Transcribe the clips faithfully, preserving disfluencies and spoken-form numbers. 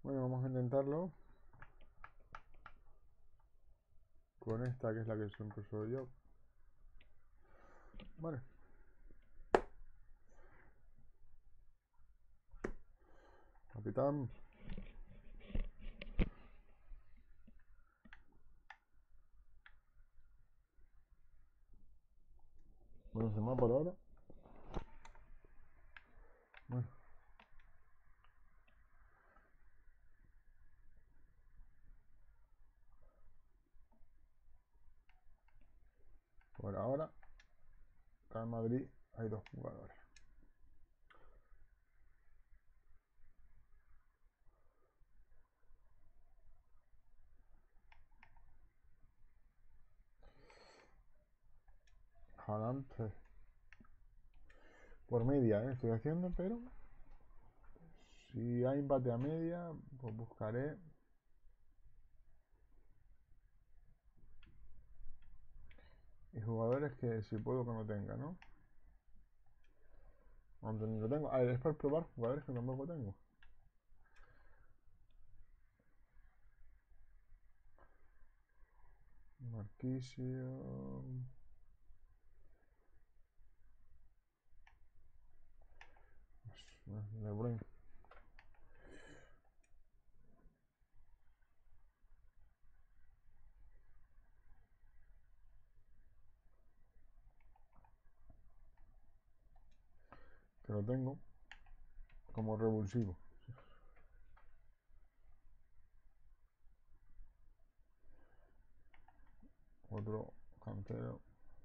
Bueno, vamos a intentarlo con esta que es la que siempre soy yo. Vale. Capitán. Bueno, se más por ahora. Bueno. Por ahora, acá en Madrid hay dos jugadores. Haaland, eh, por media, eh, estoy haciendo, pero si hay empate a media, pues buscaré y jugadores que si puedo que no tenga, ¿no? Aunque ni lo tengo. A ver, es para probar jugadores que tampoco tengo. Marquisio. De Bruyne. Que lo tengo como revulsivo. Otro cantero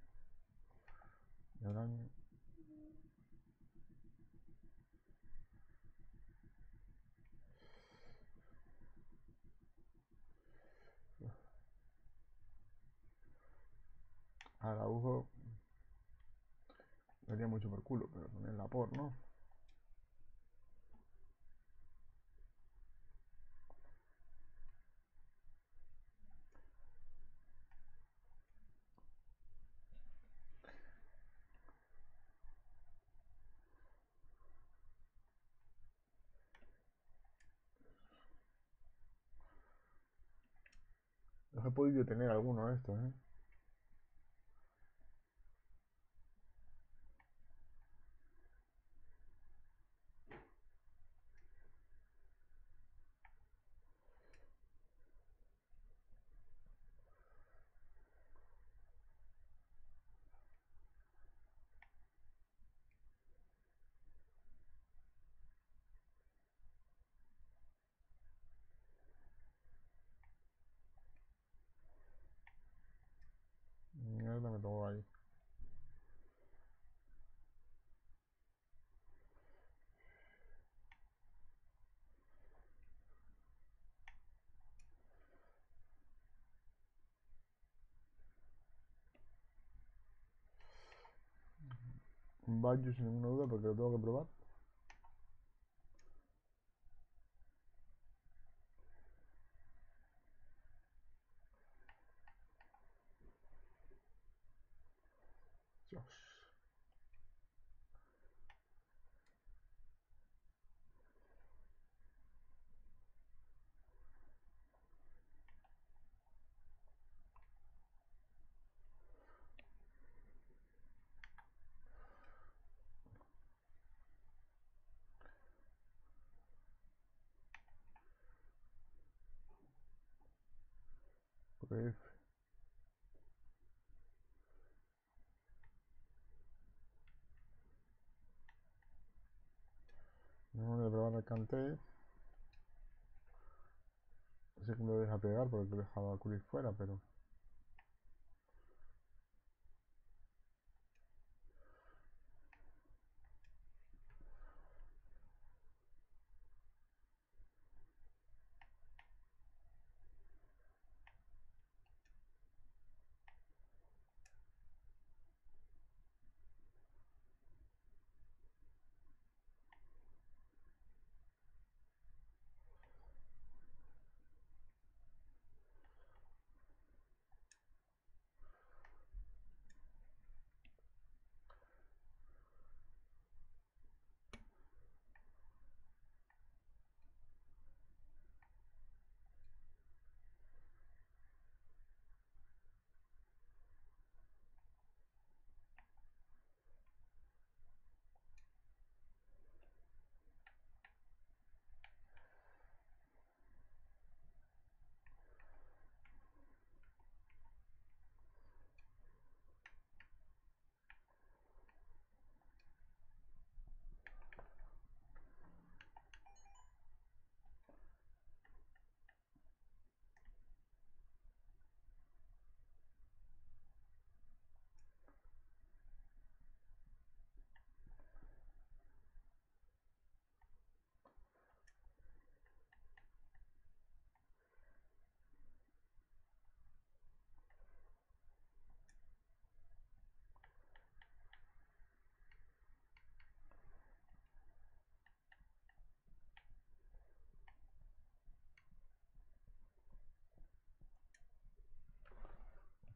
del año. Araujo daría mucho por culo, pero también la por, ¿no? No he podido tener alguno de estos, ¿eh? Mierda, me tocó ahí. Un Bayo sin ninguna duda porque lo tengo que probar. Dios. Porque no voy a probar el Kanté. Sé que me lo deja pegar porque he dejado a Cruz fuera, pero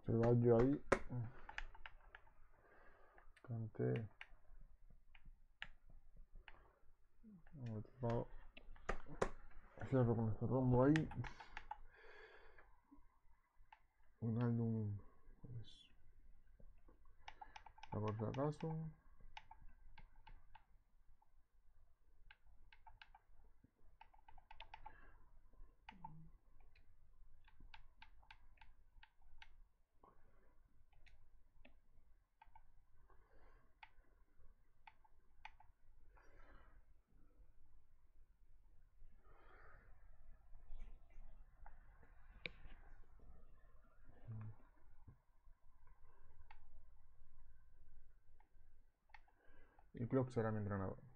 Se va yo ahí. Canté. Otro. Cierro con este rombo ahí. Un álbum. Pues, por si acaso. Y Klopp será mi entrenador.